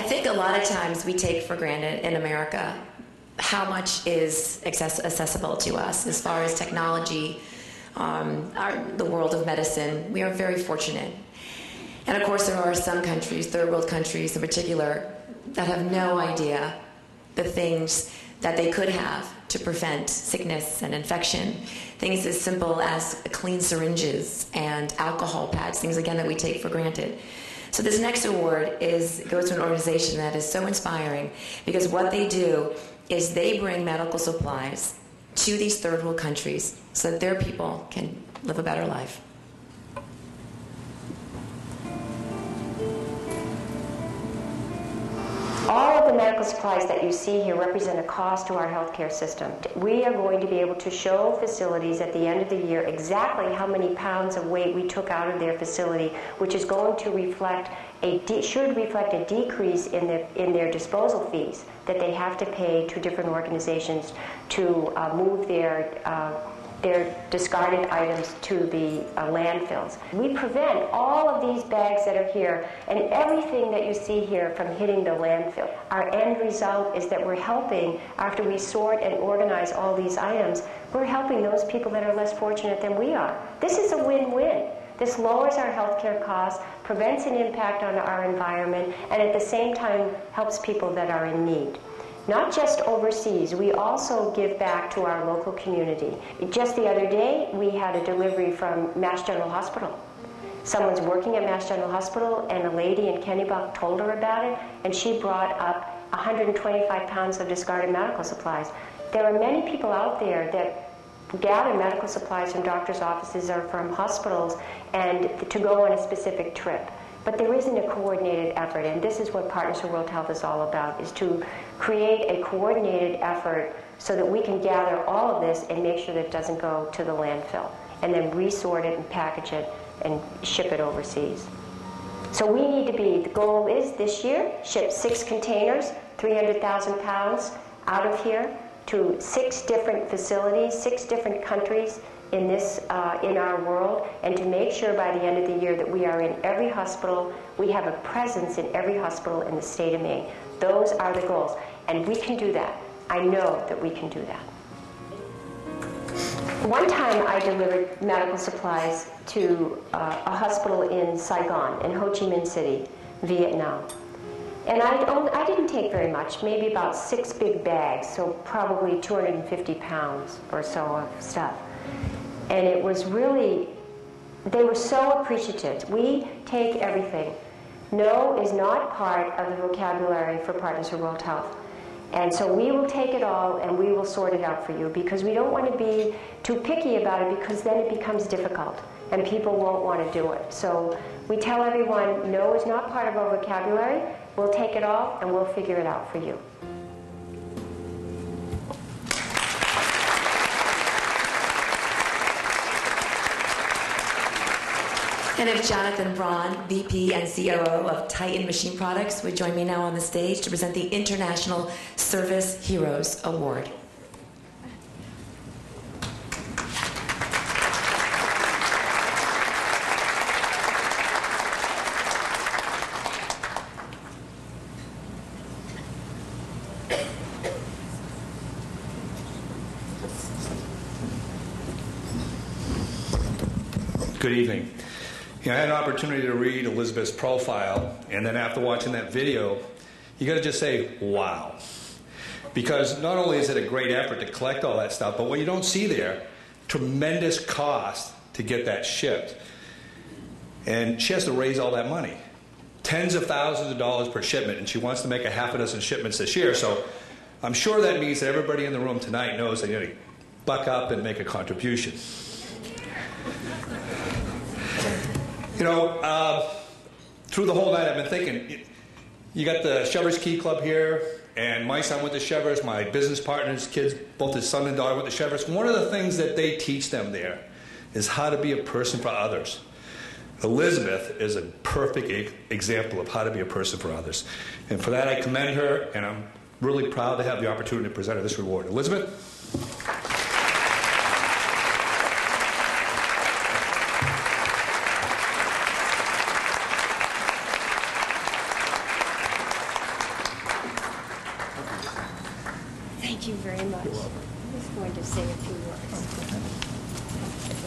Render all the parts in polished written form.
I think a lot of times we take for granted in America how much is accessible to us as far as technology, the world of medicine. We are very fortunate. And of course, there are some countries, third world countries in particular, that have no idea the things that they could have to prevent sickness and infection. Things as simple as clean syringes and alcohol pads, things again that we take for granted. So this next award goes to an organization that is so inspiring, because what they do is they bring medical supplies to these third world countries so that their people can live a better life. All of the medical supplies that you see here represent a cost to our healthcare system. We are going to be able to show facilities at the end of the year exactly how many pounds of weight we took out of their facility, which is going to should reflect a decrease in their disposal fees that they have to pay to different organizations to move their discarded items to the landfills. We prevent all of these bags that are here and everything that you see here from hitting the landfill. Our end result is that we're helping, after we sort and organize all these items, we're helping those people that are less fortunate than we are. This is a win-win. This lowers our healthcare costs, prevents an impact on our environment, and at the same time helps people that are in need. Not just overseas, we also give back to our local community. Just the other day, we had a delivery from Mass General Hospital. Someone's working at Mass General Hospital, and a lady in Kennebunk told her about it, and she brought up 125 pounds of discarded medical supplies. There are many people out there that gather medical supplies from doctors' offices or from hospitals and to go on a specific trip. But there isn't a coordinated effort, and this is what Partners for World Health is all about, is to create a coordinated effort so that we can gather all of this and make sure that it doesn't go to the landfill, and then resort it and package it and ship it overseas. So we need to the goal is this year, ship 6 containers, 300,000 pounds out of here to 6 different facilities, 6 different countries in our world, and to make sure by the end of the year that we are in every hospital, we have a presence in every hospital in the state of Maine. Those are the goals, and we can do that. I know that we can do that. One time I delivered medical supplies to a hospital in Saigon, in Ho Chi Minh City, Vietnam. And I didn't take very much, maybe about 6 big bags, so probably 250 pounds or so of stuff. And it was really, they were so appreciative. We take everything. No is not part of the vocabulary for Partners for World Health. And so we will take it all and we will sort it out for you, because we don't want to be too picky about it, because then it becomes difficult and people won't want to do it. So we tell everyone, no is not part of our vocabulary. We'll take it all and we'll figure it out for you. And if Jonathan Braun, VP and COO of Titan Machine Products, would join me now on the stage to present the International Service Heroes Award. Good evening. I had an opportunity to read Elizabeth's profile, and then after watching that video, you got to just say, wow. Because not only is it a great effort to collect all that stuff, but what you don't see there, tremendous cost to get that shipped. And she has to raise all that money. Tens of thousands of dollars per shipment, and she wants to make a half a dozen shipments this year. So I'm sure that means that everybody in the room tonight knows that you need to buck up and make a contribution. You know, through the whole night I've been thinking, you got the Chever's Key Club here, and my son went to Chever's, my business partner's kids, both his son and daughter went to Chever's. One of the things that they teach them there is how to be a person for others. Elizabeth is a perfect example of how to be a person for others. And for that I commend her, and I'm really proud to have the opportunity to present her this reward. Elizabeth?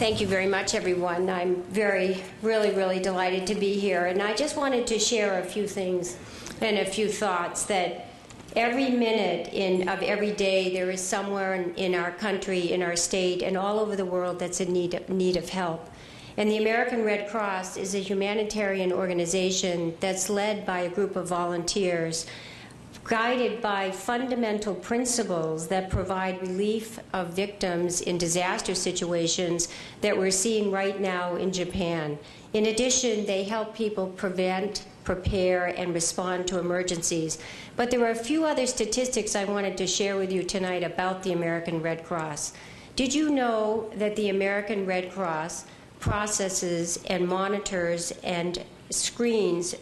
Thank you very much, everyone. I'm really delighted to be here. And I just wanted to share a few things and a few thoughts that every minute of every day there is somewhere in our country, in our state, and all over the world that's in need of help. And the American Red Cross is a humanitarian organization that's led by a group of volunteers, guided by fundamental principles that provide relief of victims in disaster situations that we're seeing right now in Japan. In addition, they help people prevent, prepare, and respond to emergencies. But there are a few other statistics I wanted to share with you tonight about the American Red Cross. Did you know that the American Red Cross processes and monitors and screens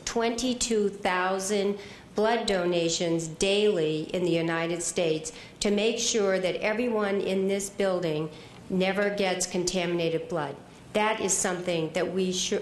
22,000 blood donations daily in the United States to make sure that everyone in this building never gets contaminated blood? That is something that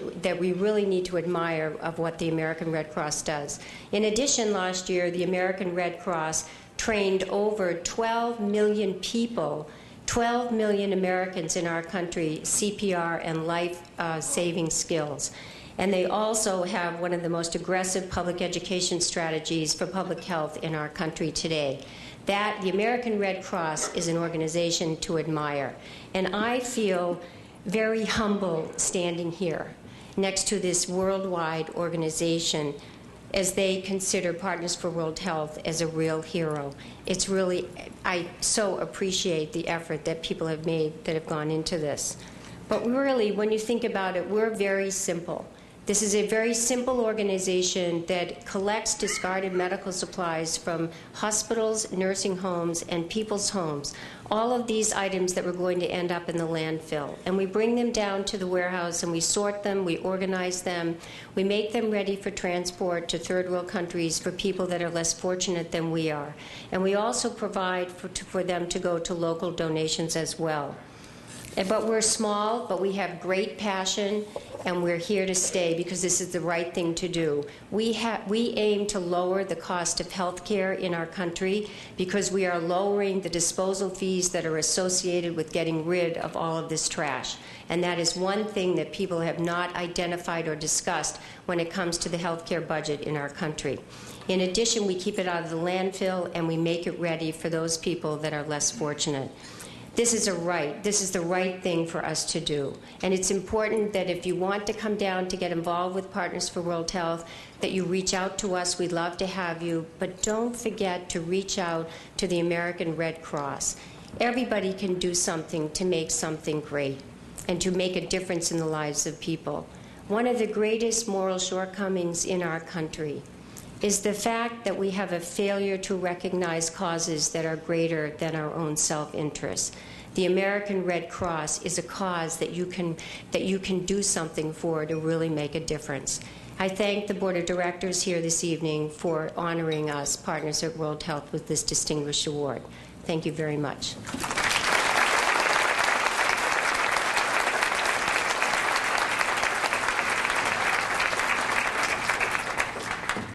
we really need to admire of what the American Red Cross does. In addition, last year, the American Red Cross trained over 12 million people, 12 million Americans in our country, CPR and life-saving skills. And they also have one of the most aggressive public education strategies for public health in our country today. The American Red Cross is an organization to admire. And I feel very humble standing here next to this worldwide organization as they consider Partners for World Health as a real hero. It's really, I so appreciate the effort that people have made that have gone into this. But really, when you think about it, we're very simple. This is a very simple organization that collects discarded medical supplies from hospitals, nursing homes, and people's homes. All of these items that were going to end up in the landfill. And we bring them down to the warehouse and we sort them, we organize them, we make them ready for transport to third world countries for people that are less fortunate than we are. And we also provide for them to go to local donations as well. But we're small, but we have great passion, and we're here to stay because this is the right thing to do. We aim to lower the cost of health care in our country because we are lowering the disposal fees that are associated with getting rid of all of this trash. And that is one thing that people have not identified or discussed when it comes to the health care budget in our country. In addition, we keep it out of the landfill and we make it ready for those people that are less fortunate. This is the right thing for us to do. And it's important that if you want to come down to get involved with Partners for World Health, that you reach out to us. We'd love to have you. But don't forget to reach out to the American Red Cross. Everybody can do something to make something great and to make a difference in the lives of people. One of the greatest moral shortcomings in our country is the fact that we have a failure to recognize causes that are greater than our own self-interest. The American Red Cross is a cause that you can do something for to really make a difference. I thank the Board of Directors here this evening for honoring us, Partners at World Health, with this distinguished award. Thank you very much.